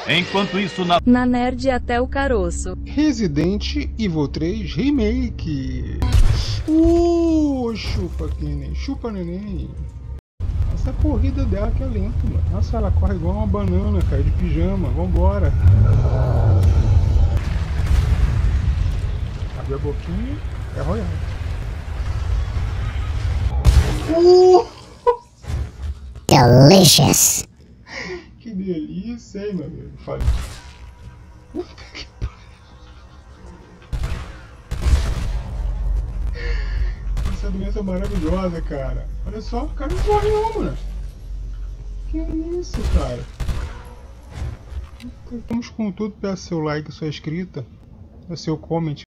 Enquanto isso, Na Nerd até o caroço. Resident Evil 3 Remake. Chupa, Kenny. Chupa, neném. Essa corrida dela que é lenta, mano. Nossa, ela corre igual uma banana, cara, de pijama. Vambora. Abre a boquinha. É royal. Delicious. Que delícia, hein, meu amigo? Falei. Puta que pariu. Essa doença é maravilhosa, cara. Olha só, o cara não morre não, mano. Que isso, cara? Vamos com tudo, peça seu like, sua inscrita, seu comment.